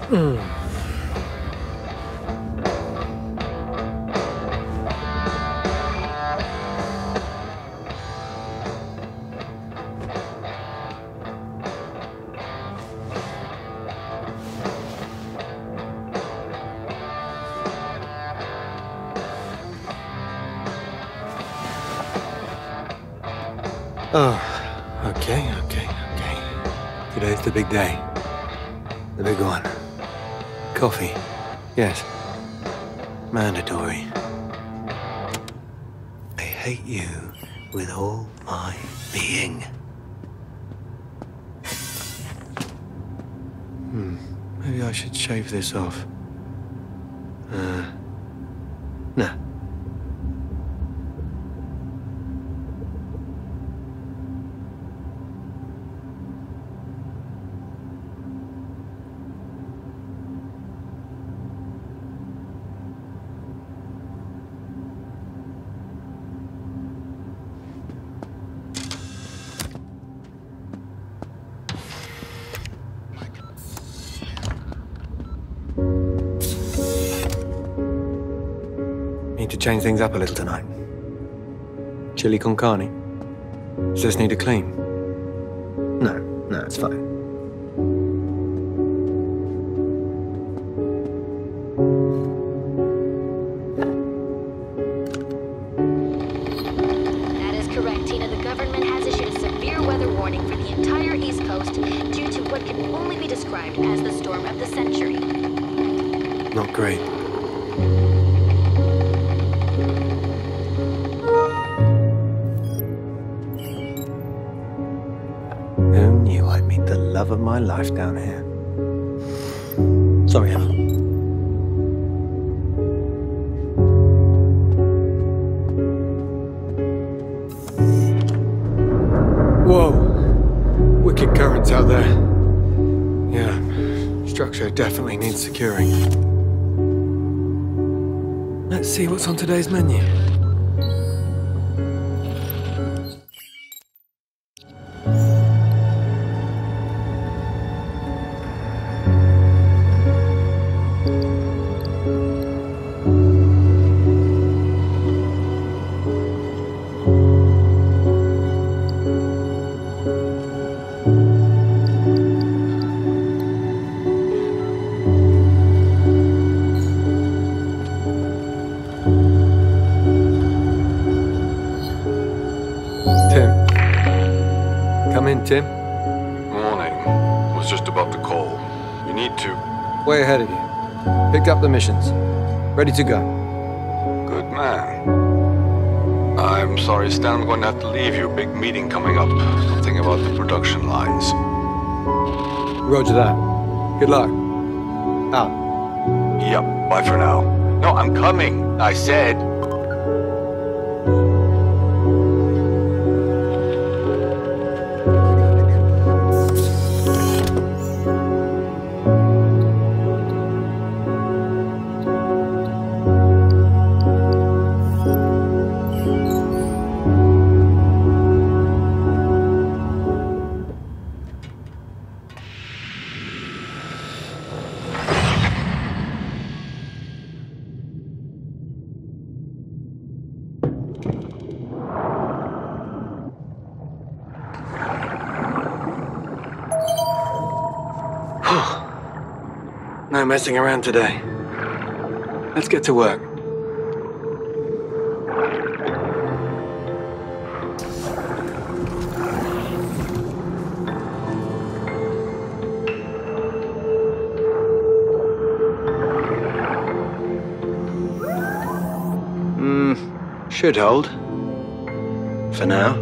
Oh, okay. Today's the big day. The big one. Coffee. Yes. Mandatory. I hate you with all my being. Maybe I should shave this off. Nah. Need to change things up a little tonight. Chili con carne. Does this need a clean? No, it's fine. That is correct, Tina. The government has issued a severe weather warning for the entire East Coast due to what can only be described as the storm of the century. Not great. Who knew I'd meet the love of my life down here? Sorry, Emma. Whoa! Wicked currents out there. Yeah, structure definitely needs securing. Let's see what's on today's menu. Tim? Morning. Was just about to call. You need to... Way ahead of you. Picked up the missions. Ready to go. Good man. I'm sorry, Stan. I'm going to have to leave you. Big meeting coming up. Something about the production lines. Roger that. Good luck. Out. Yep. Bye for now. No, I'm coming. I said... No messing around today. Let's get to work. Should hold. For now.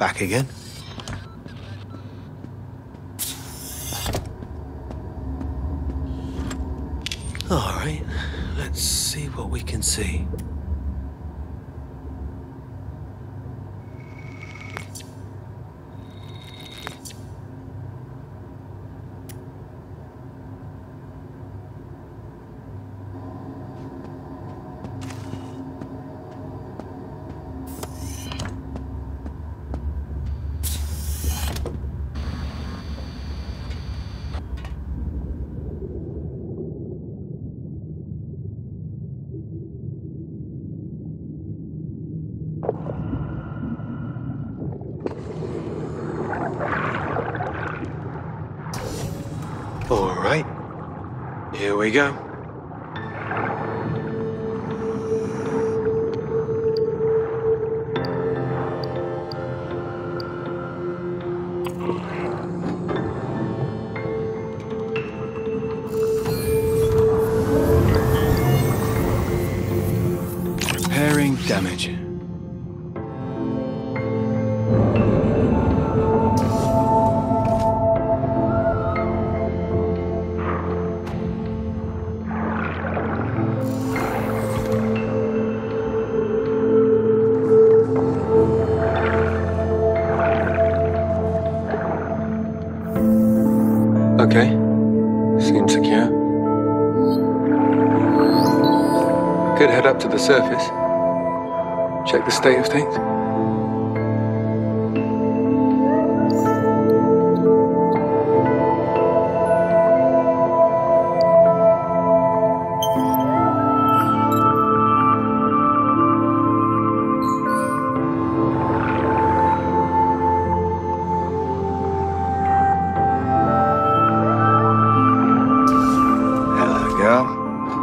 Back again? All right, let's see what we can see. All right, here we go. Repairing damage. Okay, seems secure. Could head up to the surface. Check the state of things. Hello, girl.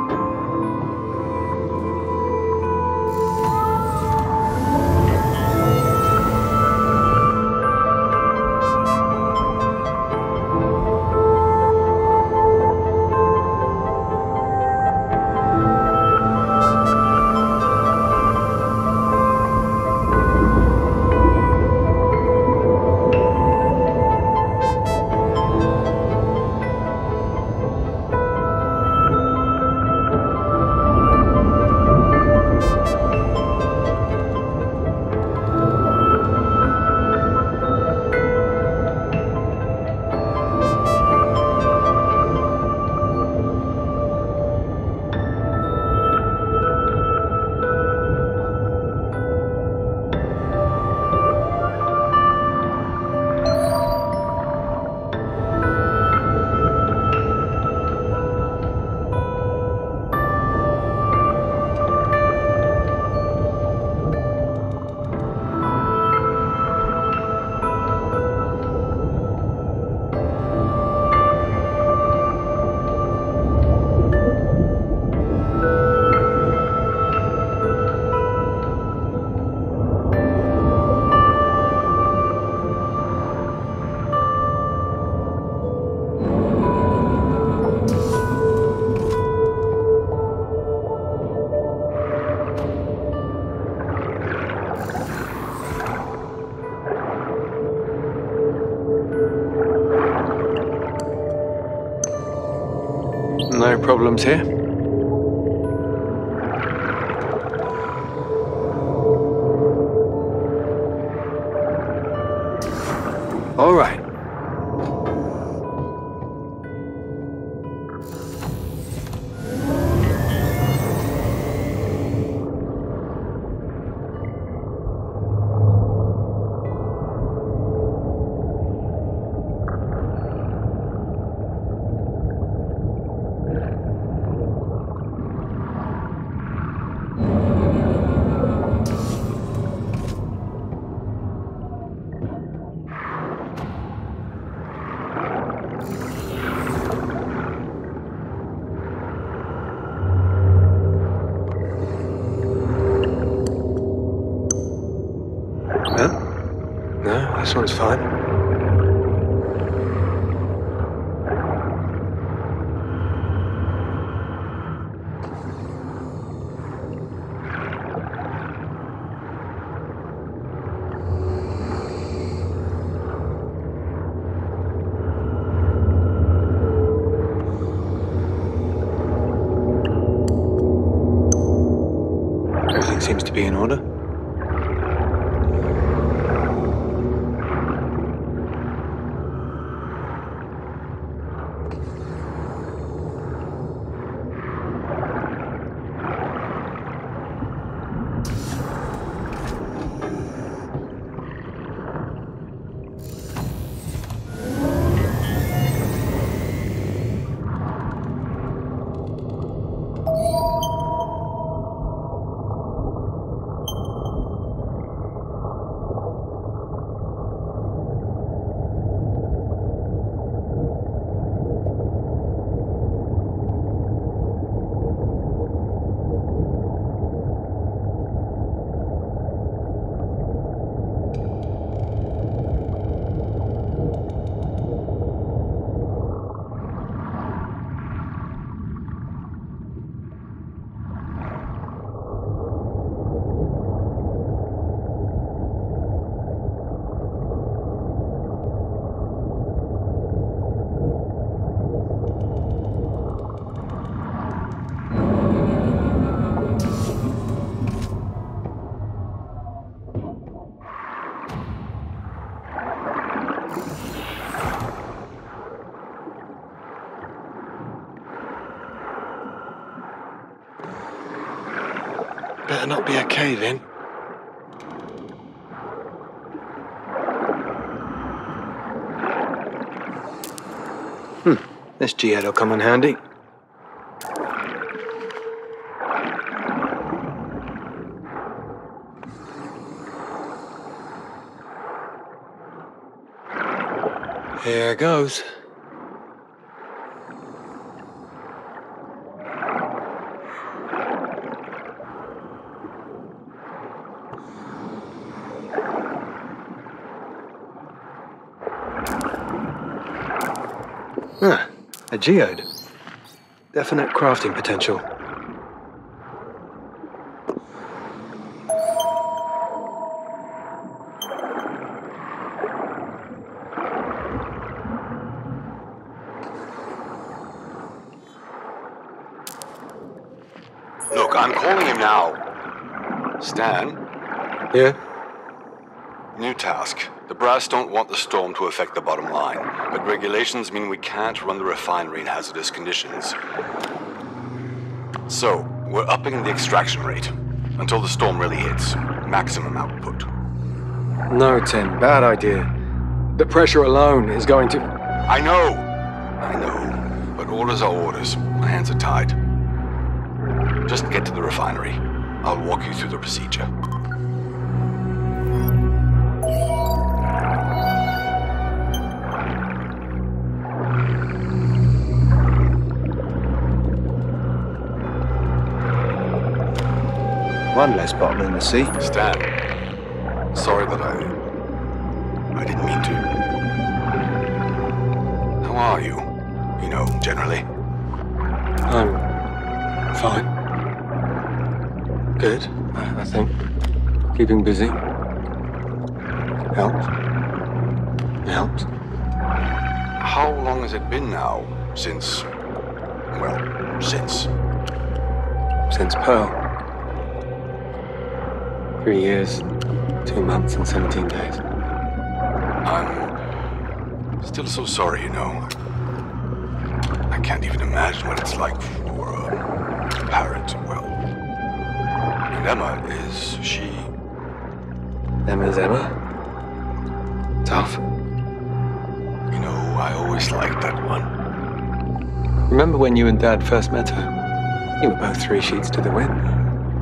No problems here. All right. Huh? No, this one's fine. Everything seems to be in order. Better not be a cave-in. This G-head will come in handy. Here goes. A geode. Definite crafting potential. Look, I'm calling him now. Stan? Yeah? New task. The brass don't want the storm to affect the bottom line, but regulations mean we can't run the refinery in hazardous conditions. So, we're upping the extraction rate until the storm really hits. Maximum output. No, Tim. Bad idea. The pressure alone is going to... I know. But orders are orders. My hands are tied. Just get to the refinery. I'll walk you through the procedure. One less bottle in the sea. Stan, sorry that I didn't mean to. How are you? You know, generally. I'm fine. Good, I think. Keeping busy. Helps. It helps. How long has it been now since... well, since... Since Pearl. 3 years, 2 months and 17 days. I'm still so sorry, you know. I can't even imagine what it's like for a parent, well. And Emma, is she... Emma's Emma. Tough. You know, I always liked that one. Remember when you and Dad first met her? You were both 3 sheets to the wind.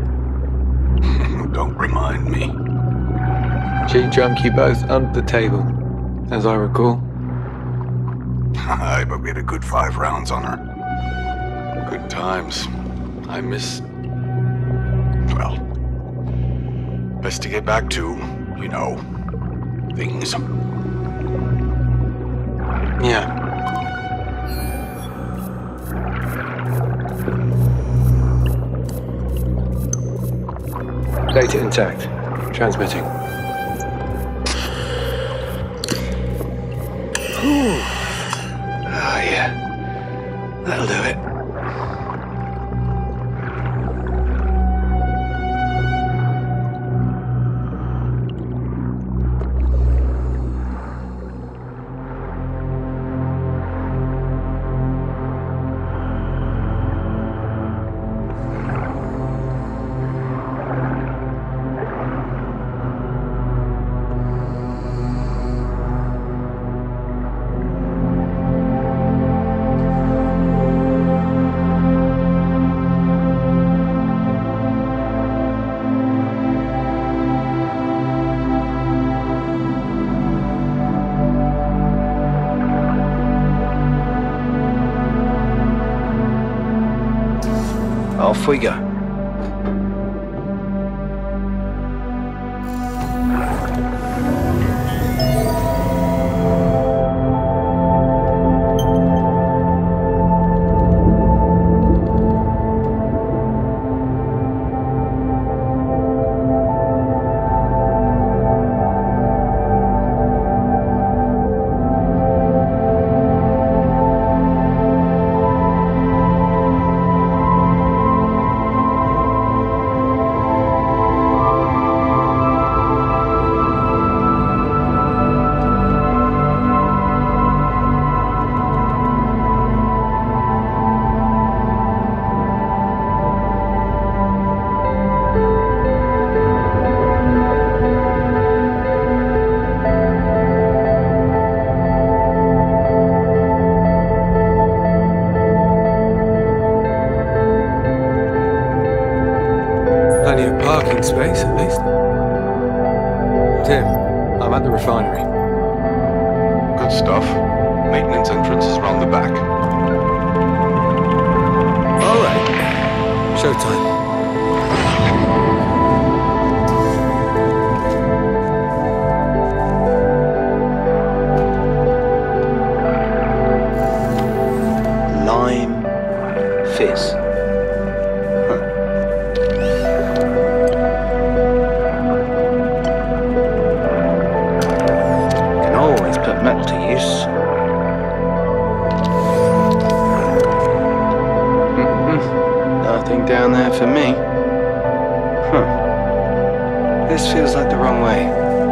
Don't remind me. She drunk you both under the table, as I recall. Aye, but we had a good 5 rounds on her. Good times. I miss... well... best to get back to, you know, things. Yeah. Data intact. Transmitting. Whew. Ah, yeah. That'll do it. Off we go. Plenty of parking space, at least. Tim, I'm at the refinery. Good stuff. Maintenance entrance is round the back. All right. Showtime. Lime fizz. Can always put metal to use. Nothing down there for me. This feels like the wrong way.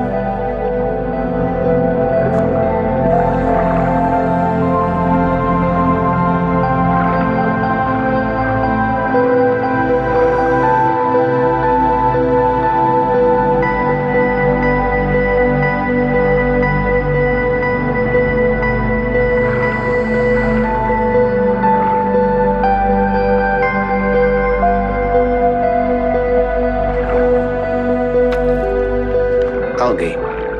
Algae.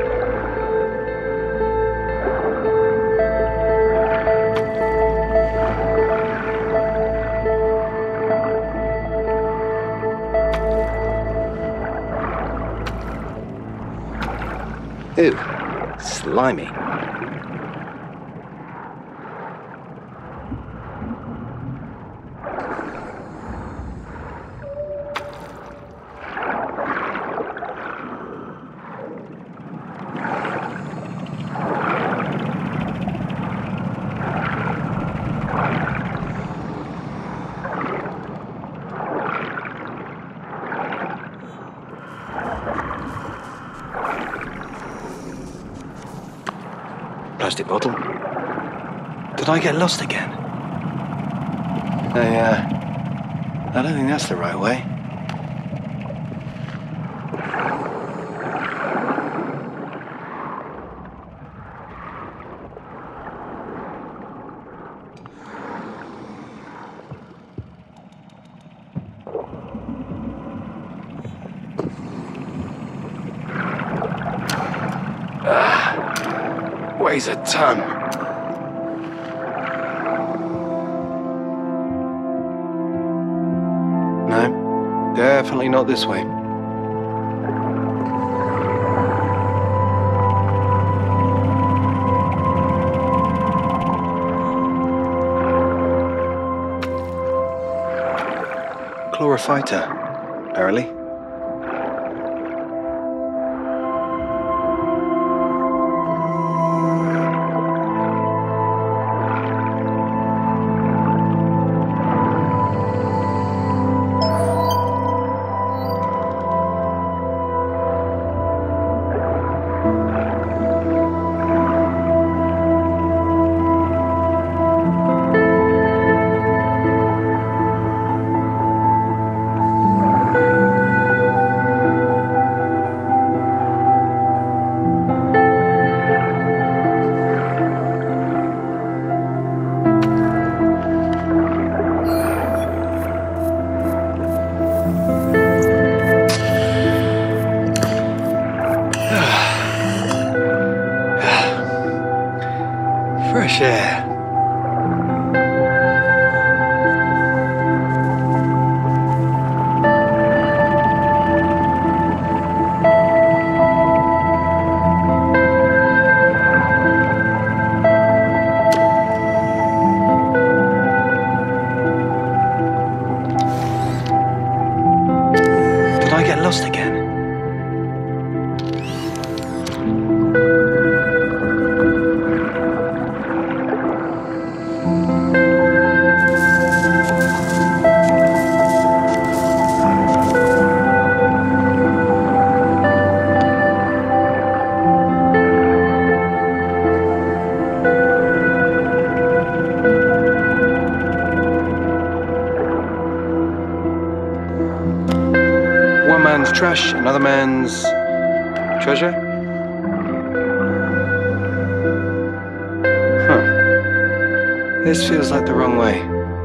Ew, slimy. Plastic bottle. Did I get lost again? I don't think that's the right way. Weighs a ton. No, definitely not this way. Chlorophyta, apparently. get lost again? One man's trash, another man's treasure? Huh. This feels like the wrong way.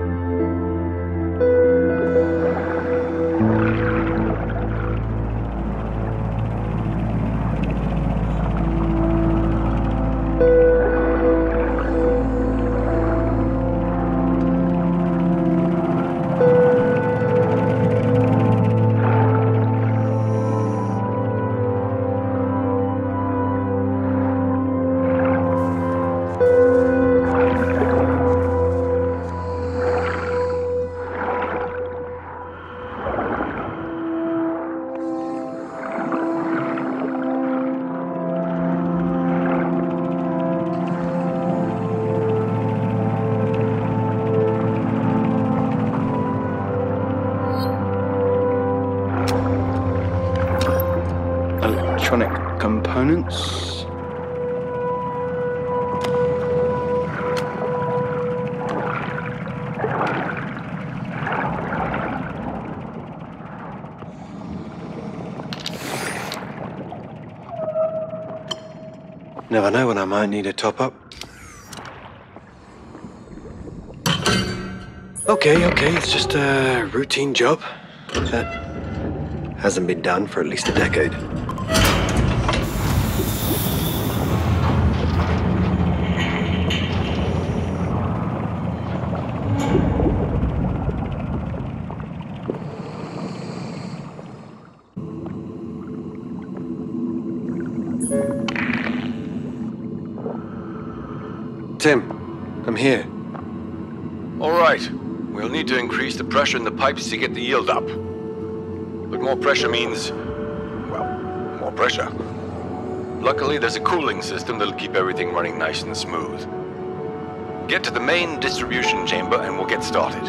Electronic components. Never know when I might need a top-up. Okay, it's just a routine job that hasn't been done for at least a decade. Tim, I'm here. All right. We'll need to increase the pressure in the pipes to get the yield up. But more pressure means, well, more pressure. Luckily, there's a cooling system that'll keep everything running nice and smooth. Get to the main distribution chamber and we'll get started.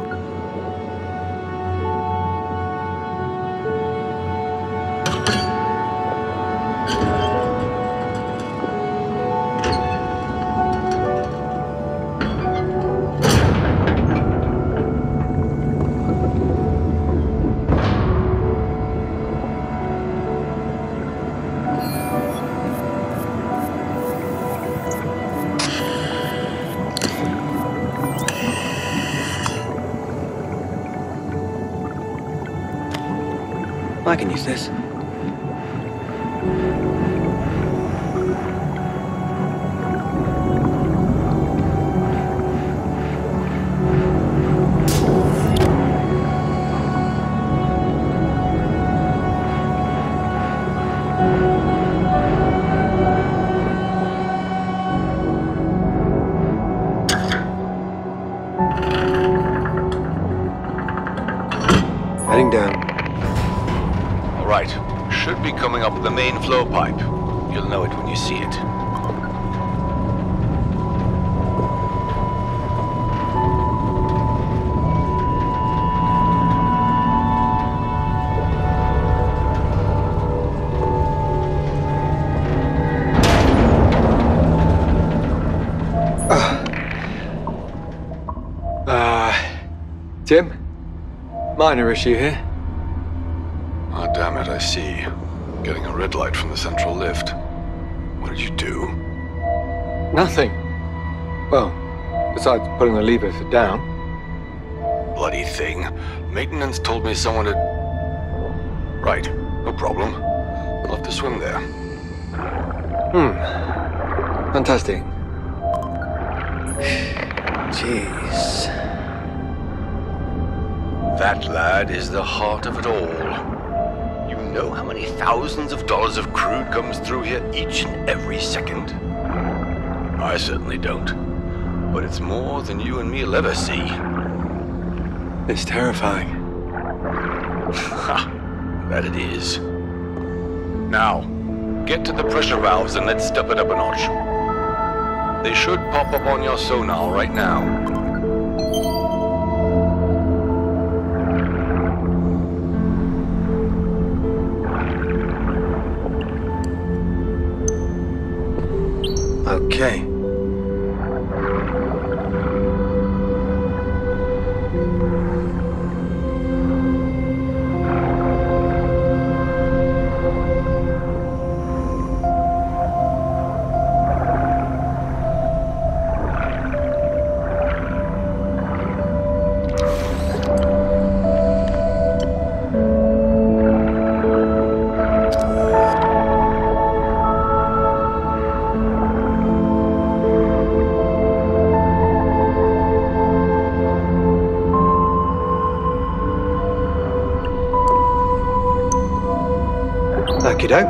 I can use this. Heading down. Right. Should be coming up the main flow pipe. You'll know it when you see it. Tim? Minor issue here. Ah, damn it, I see. Getting a red light from the central lift. What did you do? Nothing. Well, besides pulling the lever for down. Bloody thing. Maintenance told me someone had... Right, no problem. I'll have to swim there. Fantastic. Jeez. That, lad, is the heart of it all. You know how many thousands of dollars of crude comes through here each and every second? I certainly don't. But it's more than you and me'll ever see. It's terrifying. Ha! That it is. Now, get to the pressure valves and let's step it up a notch. They should pop up on your sonar right now. Okay. Okey-doke.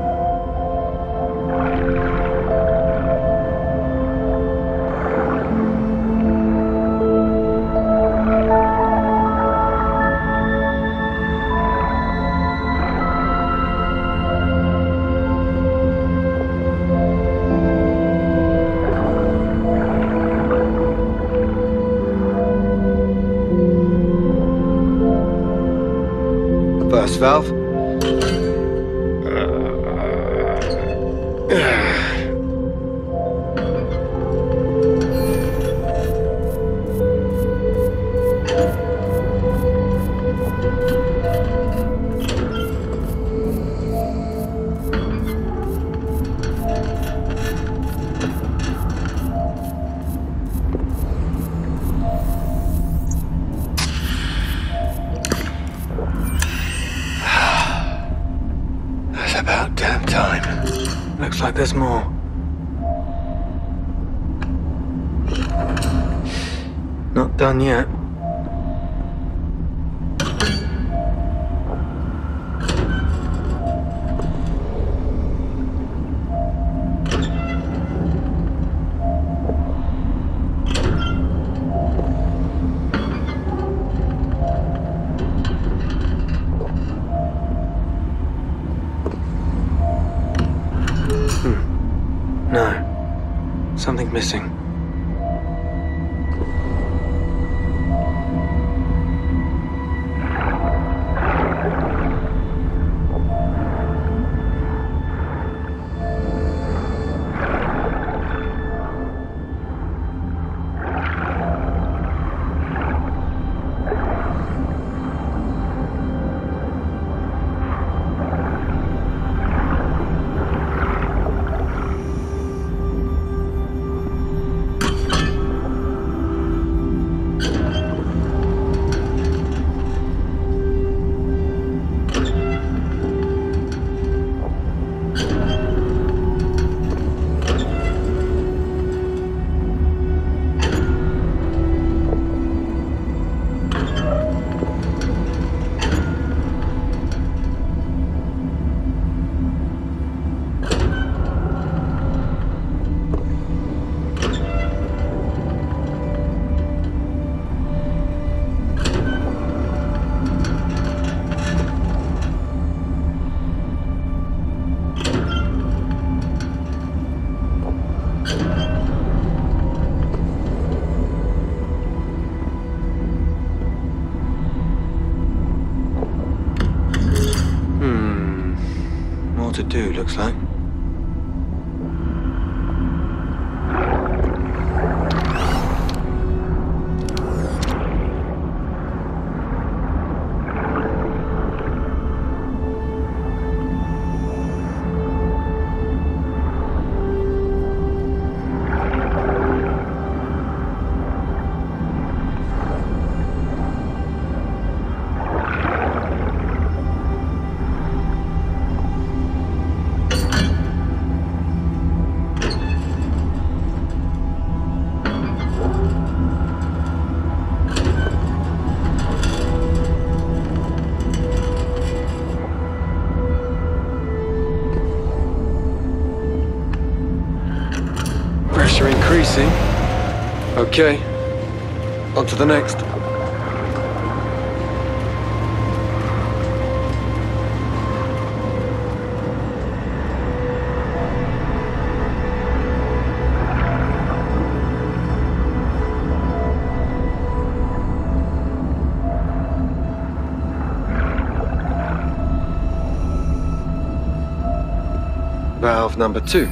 Burst valve. About damn time. Looks like there's more. Not done yet. No. Something missing. More to do, looks like. Pressure increasing. Okay. On to the next. valve number 2.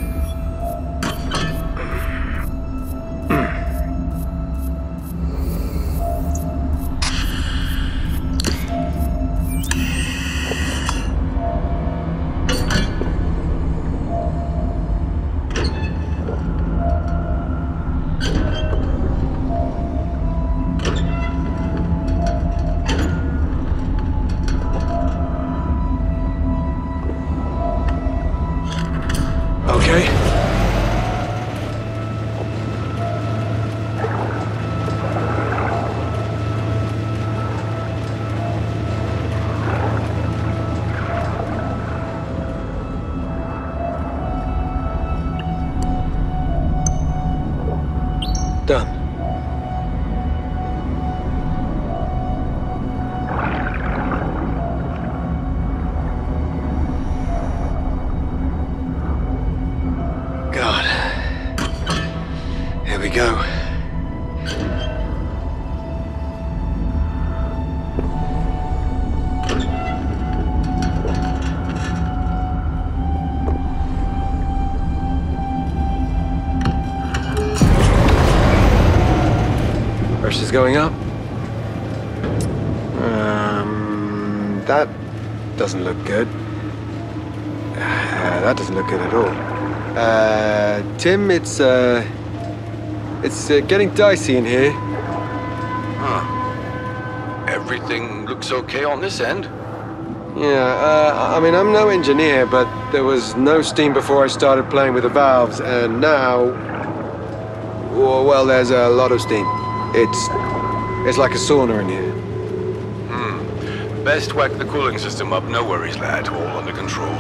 Okay. Done. God. Here we go. Pressure's going up. That doesn't look good. That doesn't look good at all. Tim, it's getting dicey in here. Huh. Everything looks okay on this end. Yeah, I mean, I'm no engineer, but there was no steam before I started playing with the valves, and now... well, there's a lot of steam. It's like a sauna in here. Best whack the cooling system up. No worries, lad. All under control.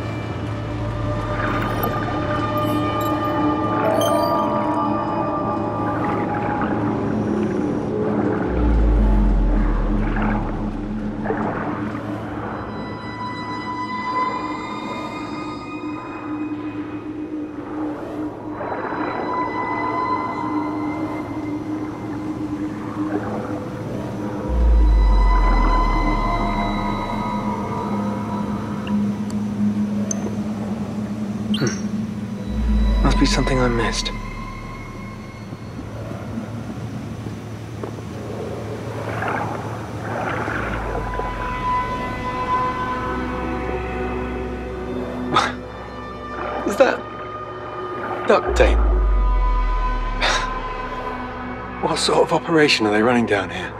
Must be something I missed. Is that duct tape? What sort of operation are they running down here?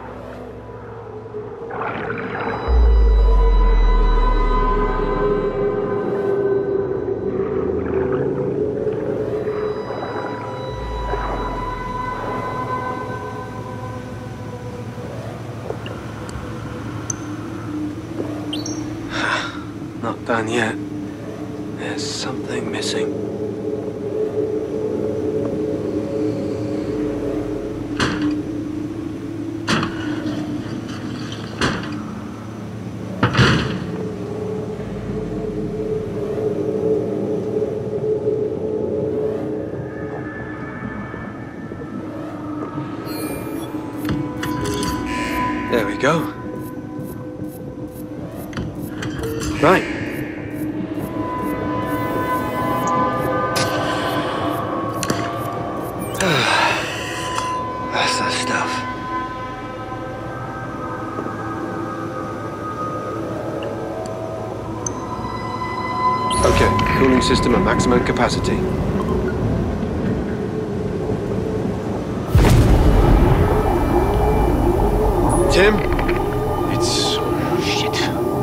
Not done yet. There's something missing. There we go. Right. That's the stuff. Okay, cooling system at maximum capacity. Tim? It's... shit.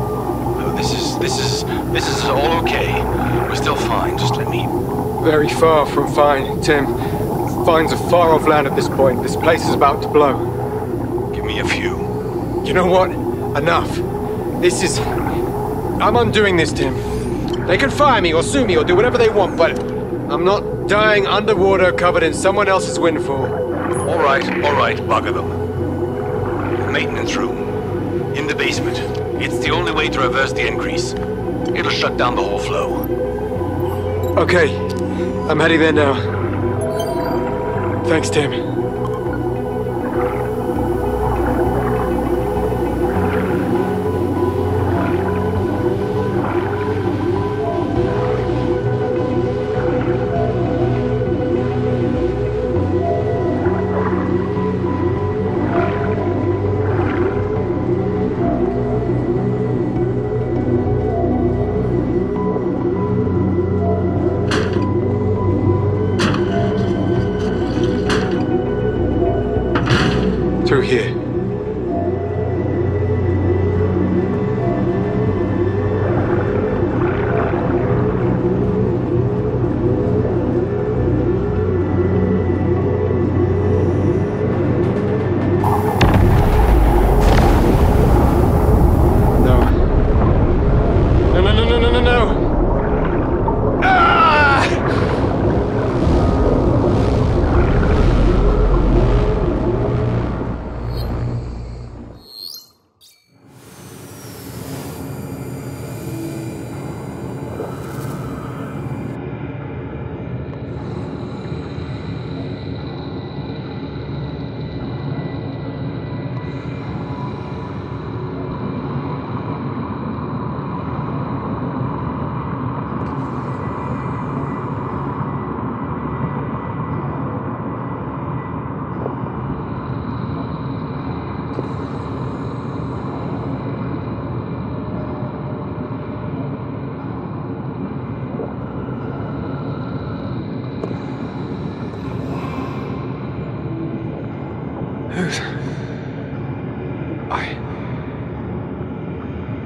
This is all okay. We're still fine. Just let me... Very far from fine, Tim. Fine's a far off land at this point. This place is about to blow. Give me a few. You know what? Enough. This is... I'm undoing this, Tim. They can fire me or sue me or do whatever they want, but I'm not dying underwater covered in someone else's windfall. All right, bugger them. The maintenance room. In the basement. It's the only way to reverse the increase. It'll shut down the whole flow. Okay. I'm heading there now. Thanks, Tim.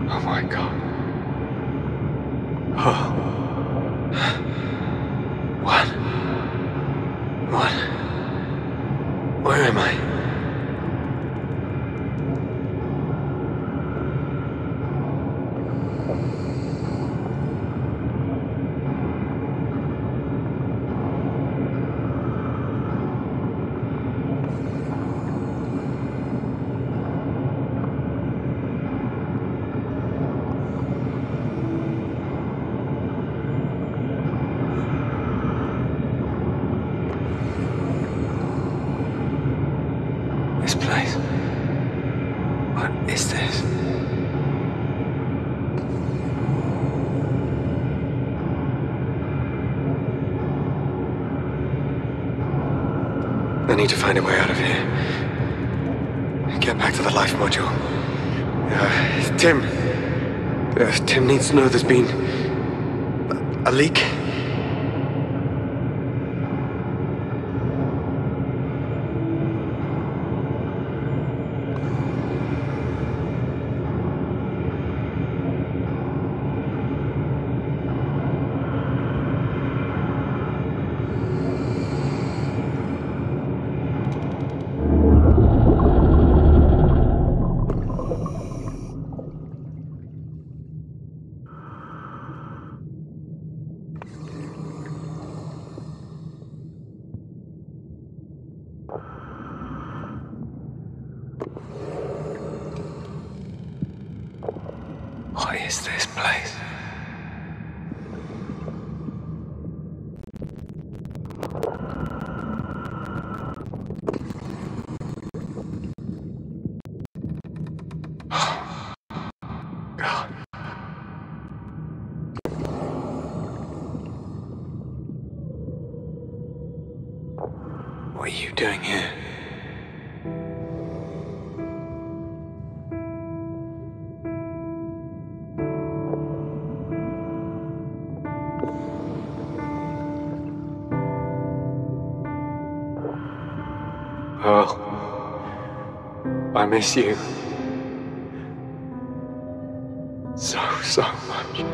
Oh my God. Oh. What? Where am I? This place. What is this? I need to find a way out of here. Get back to the life module. Tim. Tim needs to know there's been a leak. What is this place? Oh, God. What are you doing here? Oh, I miss you so much.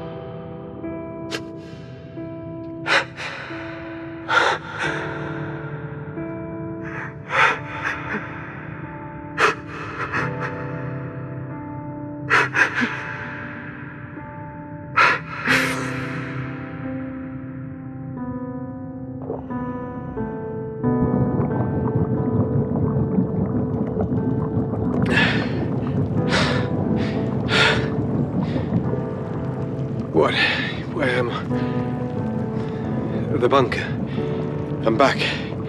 What? Where am I? The bunker. I'm back.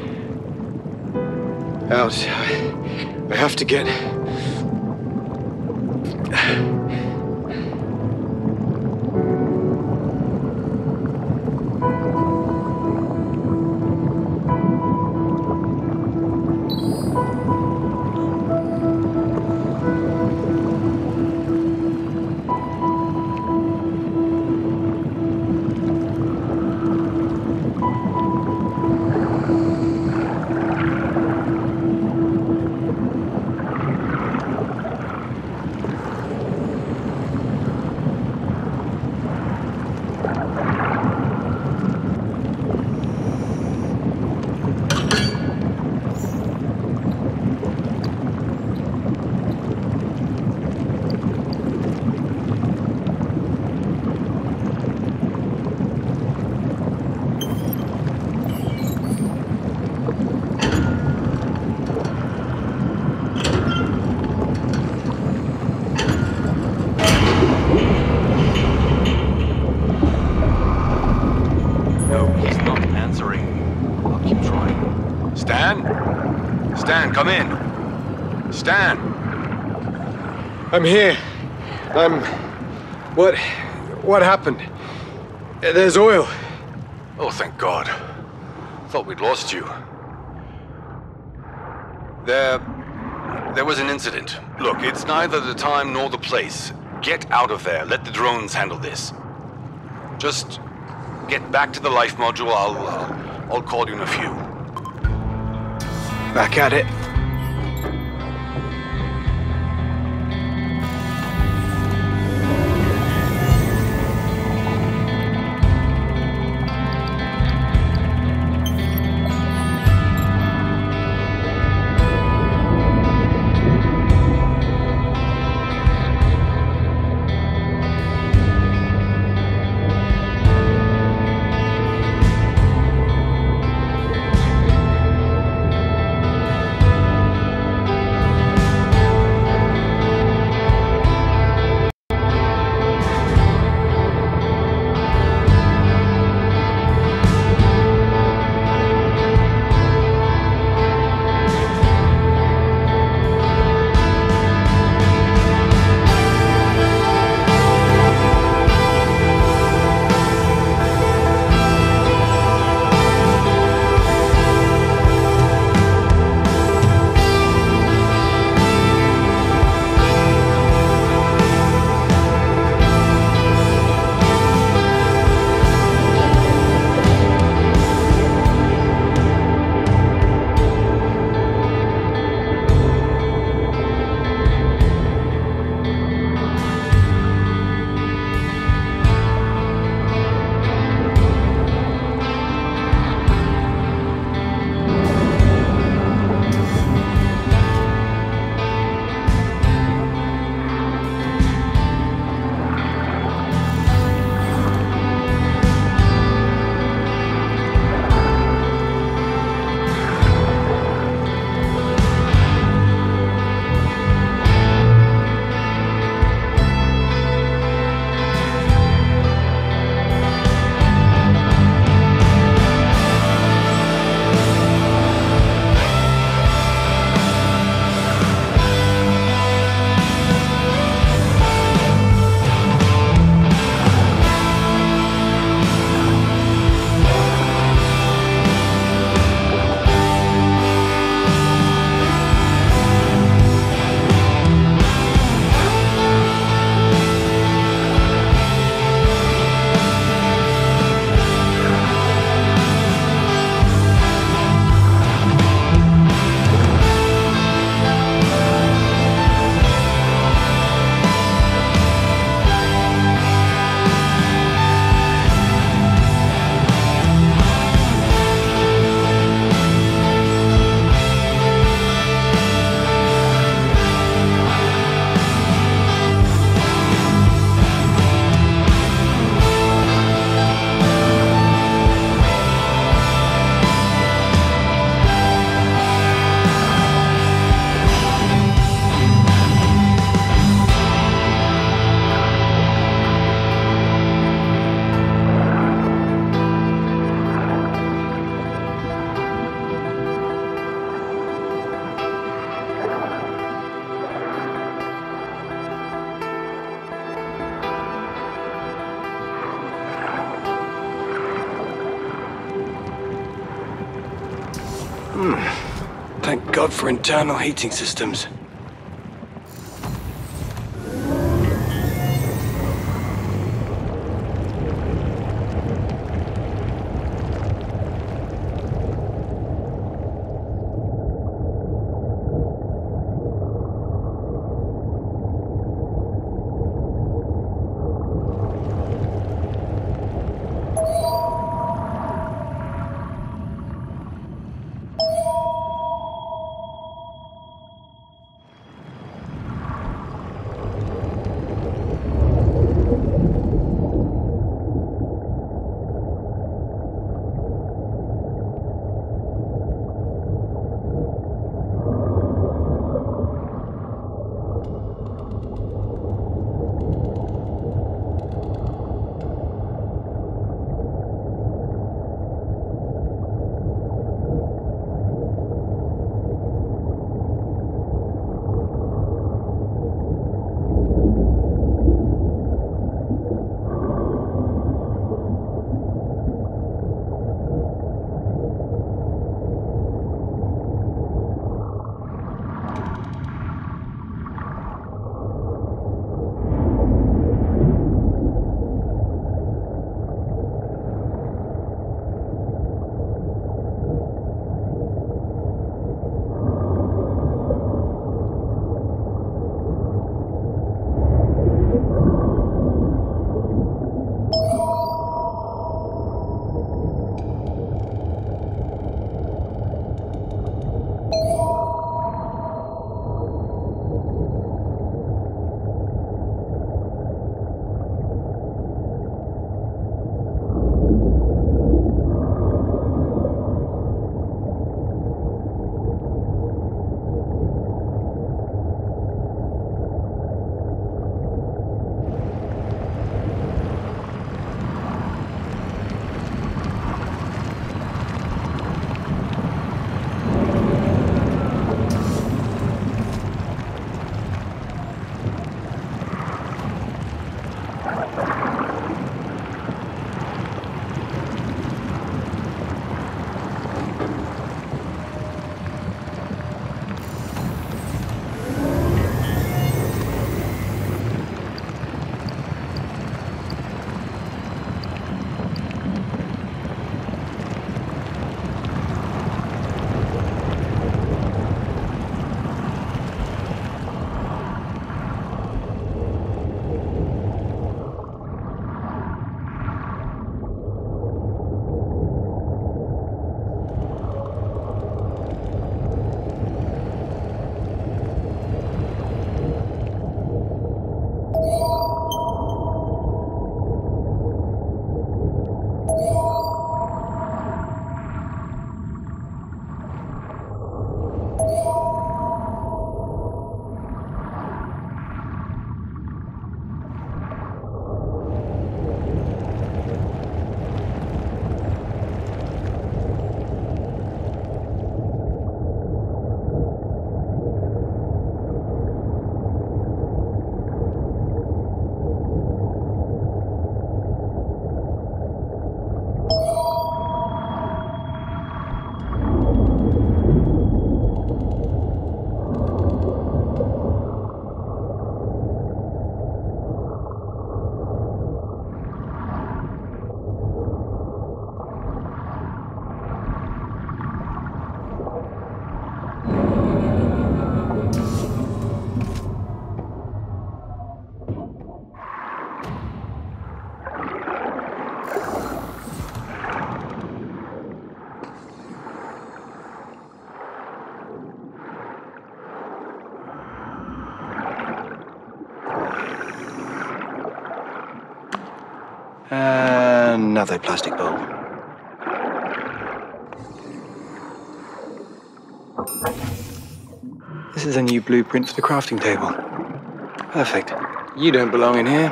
Out. I have to get... Stan, come in. Stan! I'm here. What happened? There's oil. Oh, thank God. Thought we'd lost you. There was an incident. Look, it's neither the time nor the place. Get out of there. Let the drones handle this. Just get back to the life module. I'll call you in a few. Back at it. Thank God for internal heating systems. Another plastic bowl. This is a new blueprint for the crafting table. Perfect. You don't belong in here.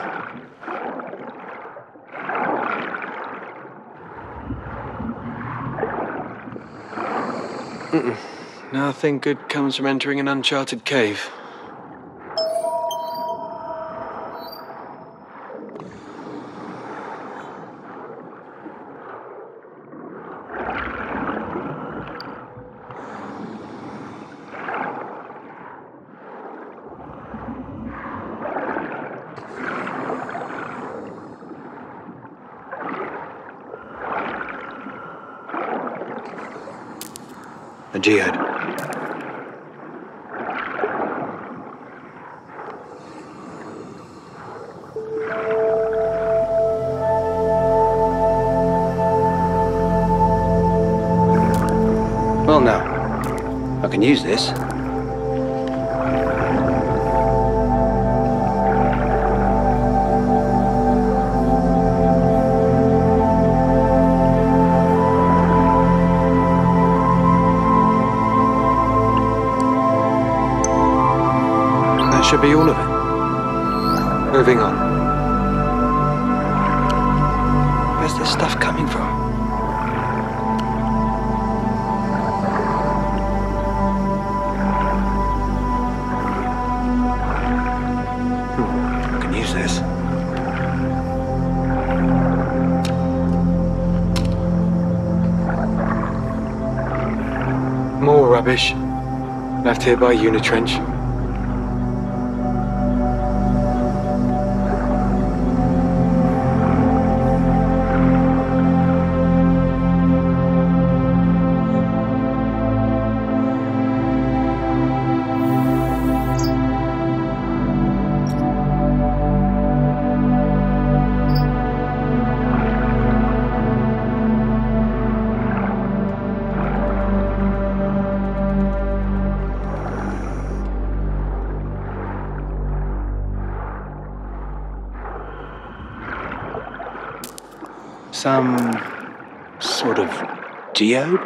Nothing good comes from entering an uncharted cave. A geode. Well, now, I can use this. That should be all of it. Moving on. Where's this stuff coming from? I can use this. More rubbish. Left here by Unitrench. Some sort of geode?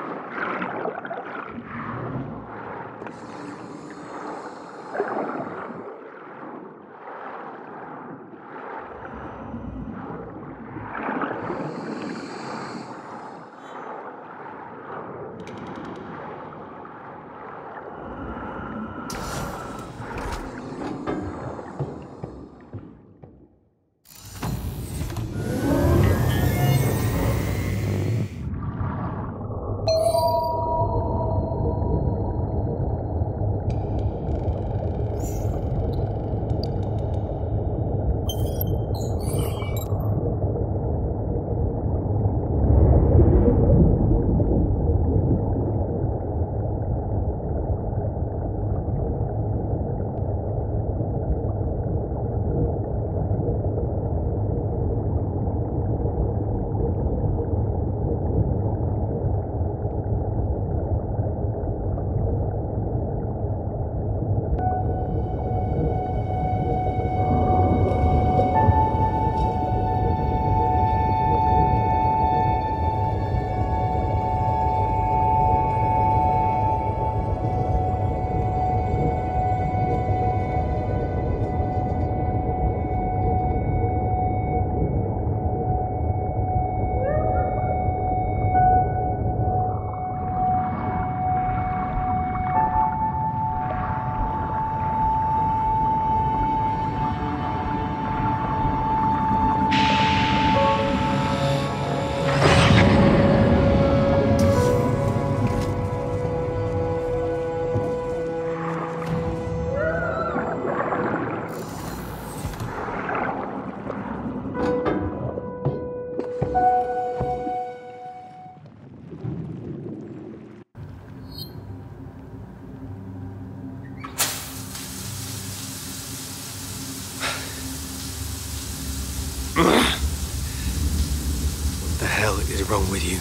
What the hell is wrong with you?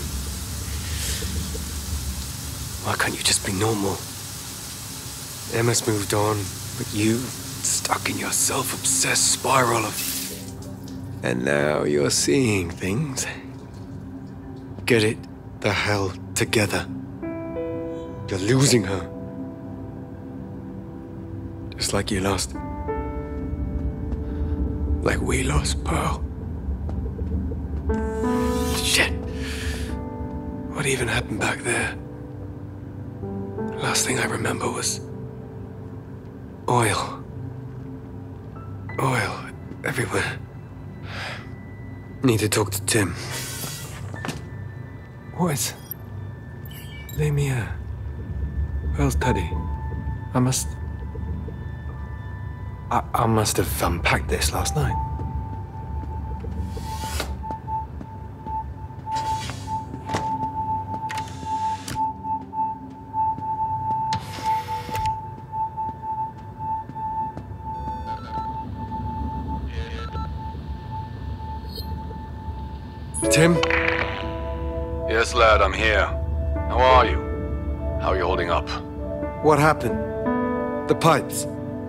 Why can't you just be normal? Emma's moved on, but you stuck in your self-obsessed spiral of... And now you're seeing things. Get it the hell together. You're losing her. Just like you lost. Like we lost Pearl. Shit. What even happened back there? Last thing I remember was... oil. Oil everywhere. Need to talk to Tim. What? Lemia. Where's Teddy? I must have unpacked this last night. Tim? Yes, lad, I'm here. How are you? How are you holding up? What happened? The pipes.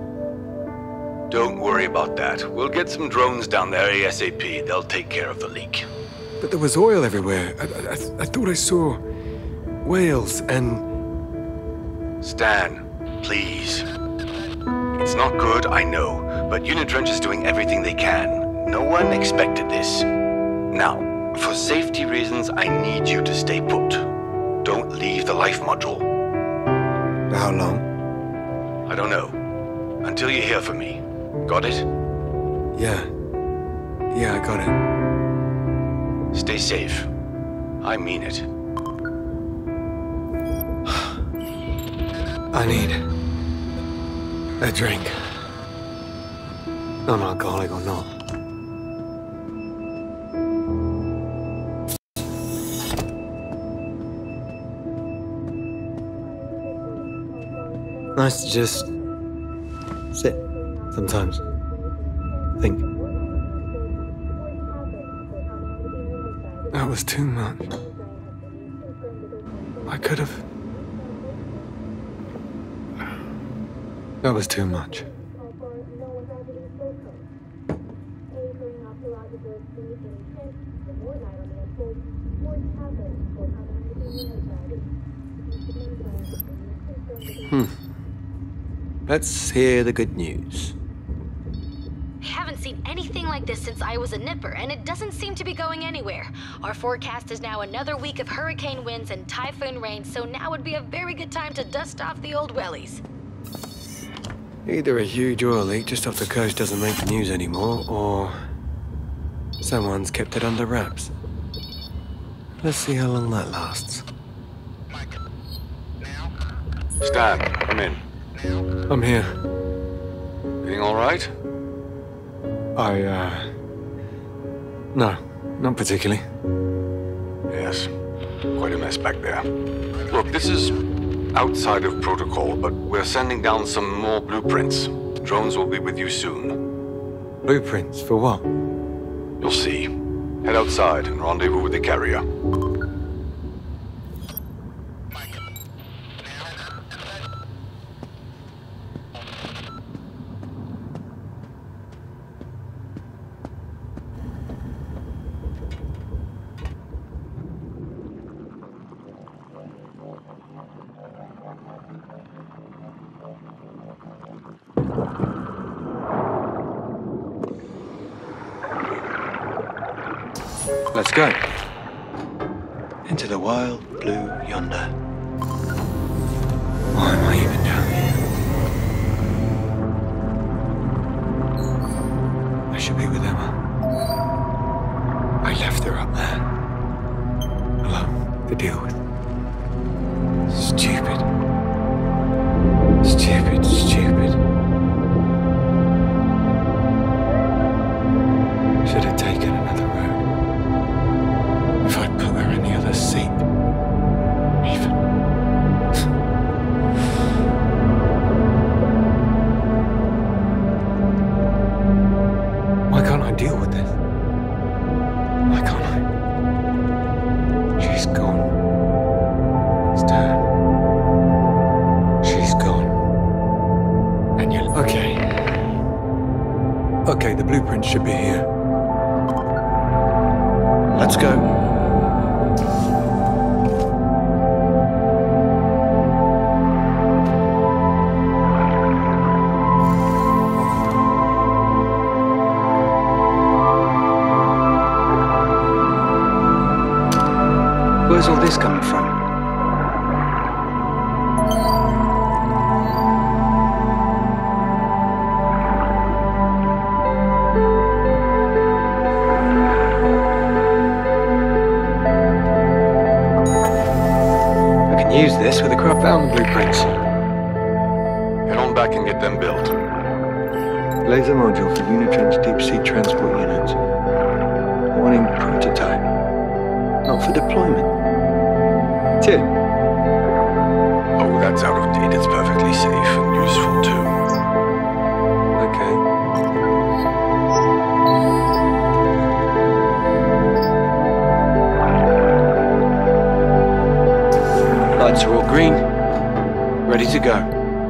Don't worry about that. We'll get some drones down there ASAP. They'll take care of the leak. But there was oil everywhere. I thought I saw whales and... Stan, please. It's not good, I know, but Unitrench is doing everything they can. No one expected this. Now, for safety reasons, I need you to stay put. Don't leave the life module. For how long? I don't know. Until you hear from me. Got it? Yeah. Yeah, I got it. Stay safe. I mean it. I need a drink. Non-alcoholic or not. Nice to just sit sometimes. Think. That was too much. I could have... That was too much. Let's hear the good news. I haven't seen anything like this since I was a nipper, and it doesn't seem to be going anywhere. Our forecast is now another week of hurricane winds and typhoon rain, so now would be a very good time to dust off the old wellies. Either a huge oil leak just off the coast doesn't make the news anymore, or someone's kept it under wraps. Let's see how long that lasts. Stan, come in. I'm here. Feeling all right? No, not particularly. Yes. Quite a mess back there. Look, this is outside of protocol, but we're sending down some more blueprints. Drones will be with you soon. Blueprints for what? You'll see. Head outside and rendezvous with the carrier. Let's go. Into the wild blue yonder. Why am I even down here? I should be with Emma. I left her up there. Alone to deal with. Stupid. Stupid, stupid. Should have taken another road. If I'd put her in the other seat. Even. Why can't I deal with this? Why can't I? She's gone. Stan. She's gone. And you're... Okay. Okay, the blueprint should be here. Let's go. Where's all this coming from? Use this with the craft found the blueprints. Head on back and get them built. Laser module for Unitrench deep sea transport units. Warning prototype. Not for deployment. Tim. Oh, that's out of date. It's perfectly safe and useful too. Okay. Green, ready to go.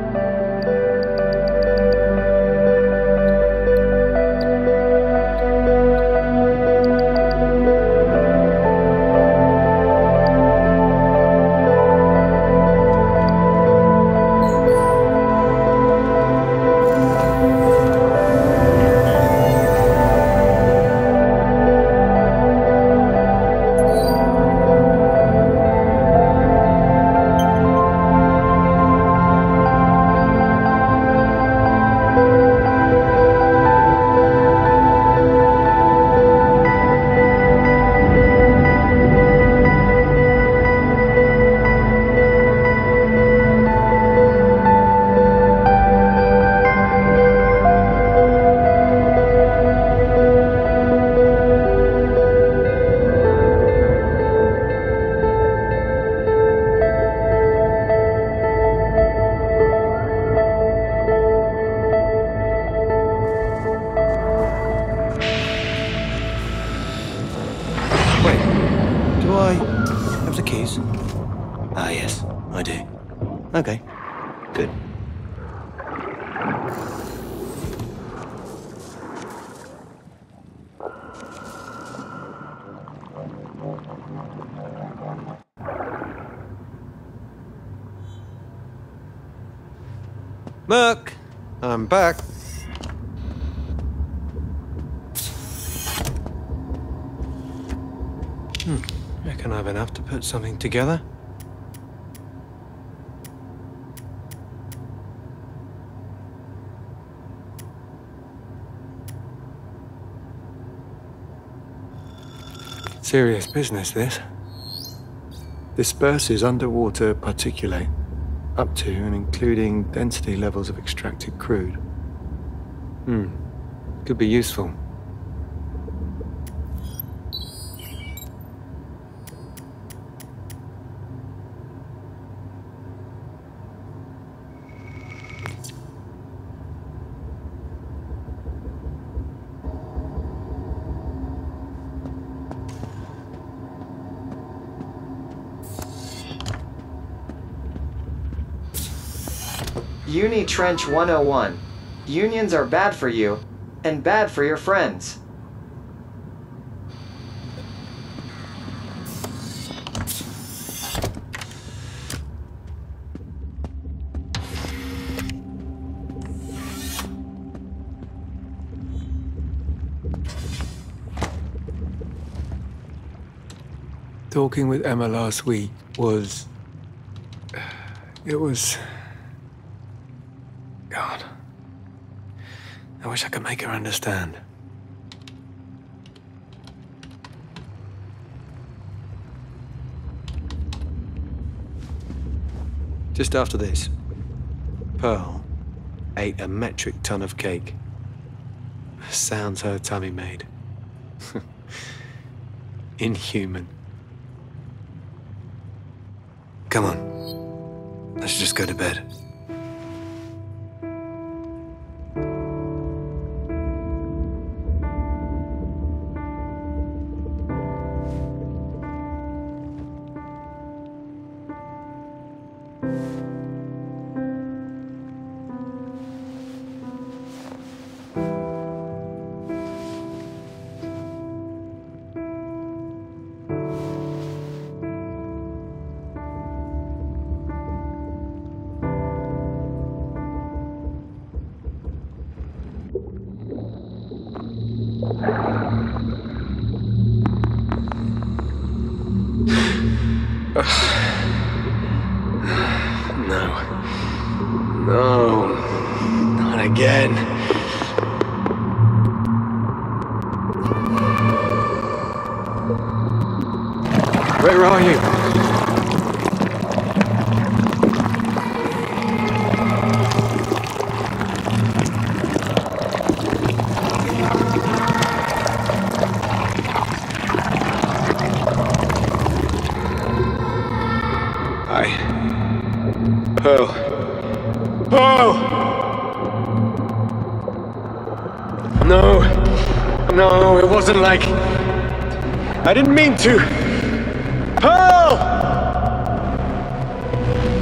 Do I have the keys? Ah, yes, I do. Okay, good. Merc, I'm back. Reckon I've enough to put something together. Serious business, this. Disperses underwater particulate, up to and including density levels of extracted crude. Could be useful. Uni Trench 101. Unions are bad for you, and bad for your friends. Talking with Emma last week was... It was... God. I wish I could make her understand. Just after this, Pearl ate a metric ton of cake. Sounds her tummy made. Inhuman. Come on. Let's just go to bed. No, not again. Where are you? Pearl. Pearl! No, it wasn't like... I didn't mean to. Pearl!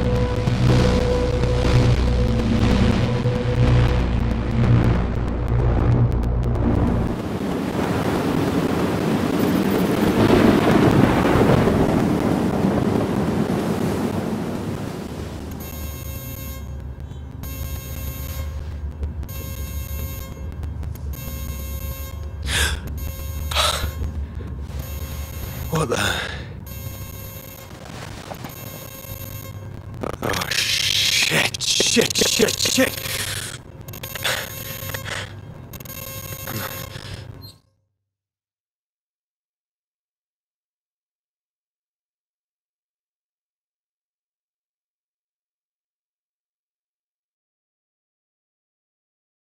What the? Oh, shit.